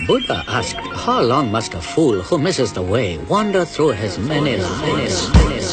Buddha asked, how long must a fool who misses the way wander through his many lives?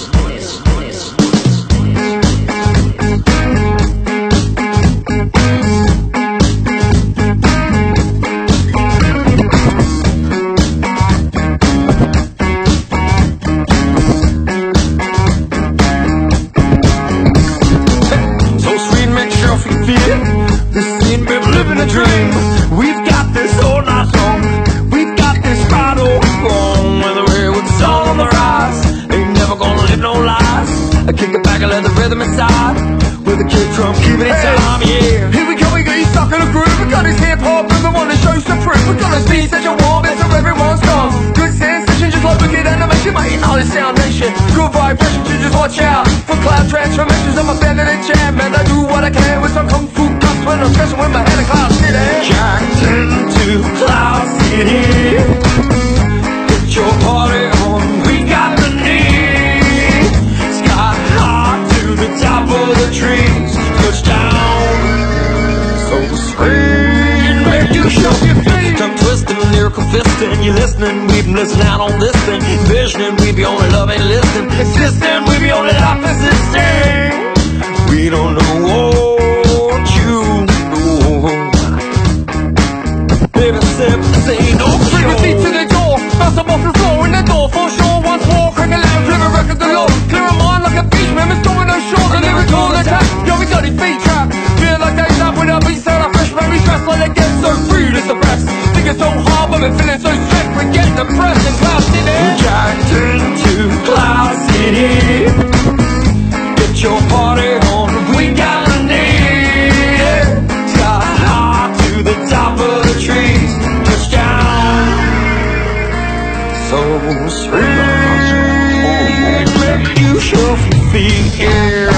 This scene been living a dream. We've got this all night long. We've got this right all wrong. When the redwood's all on the rise, ain't never gonna live no lies. I kick it back and let the rhythm inside, with the kick drum keeping it time, yeah. Here we go, we got you stuck in a groove. We got this hip hop rhythm on the show some proof. We got a speed such a warm, it's so everyone's gone. Good sensation, just like wicked animation. My all this sound nation. Good vibrations, you just watch out for cloud transformations. I'm a band in a jam, man. I do what I can with some kung fu. When I'm stressing with my head in Cloud City. Jacked into Cloud City. Get your party on, we got the need. Sky high to the top of the trees. Touchdown. So scream, make you show your feet. Tongue twisting, lyrical fisting. You listening, we been listening out on this thing. Visioning, we be only loving, listening. Existing, we be only opposite sing. We don't know what you baby, sip, say no. Bring your feet to the door, bounce them off the floor in the door for sure. Once more, crank it loud, flip a record the law. Clear a mind like a beach, man, it's going no shore. The lyrical attack, yo, we got his feet trapped. Feel like days up with a beat sound of fresh, man, we stress like they get so free, it's the best. Think it's so hard, but we're feeling so sick, we're getting depressed in Cloud City. Jacked into Cloud City. Get your party on, we got the need. Sky high to the top of the trees. Touchdown. So sweet, make you shuffle your feet, yeah.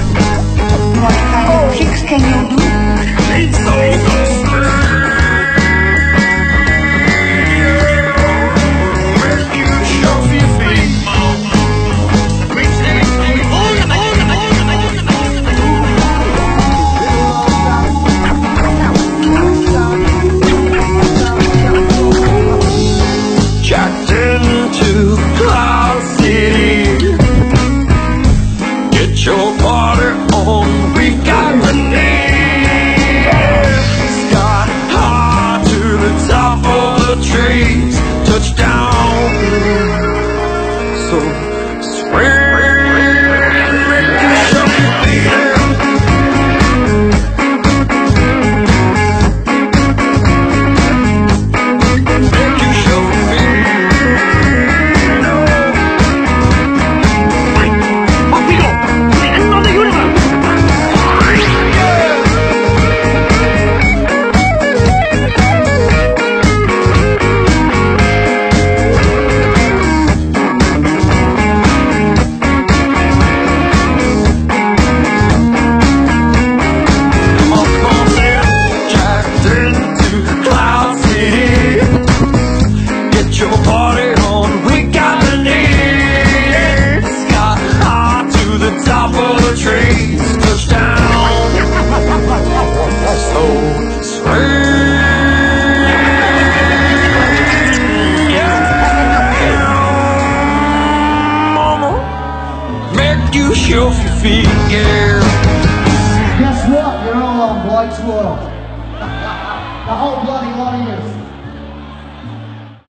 What tricks can you do? It's so sweet. Make you shuffle your feet. Jacked into Cloud City. Get your party on, we got the need. Sky high to the top of the trees. Touchdown. So swing, make you show your feet. You shuffle your feet, yeah. Guess what? You're all on Blake's World.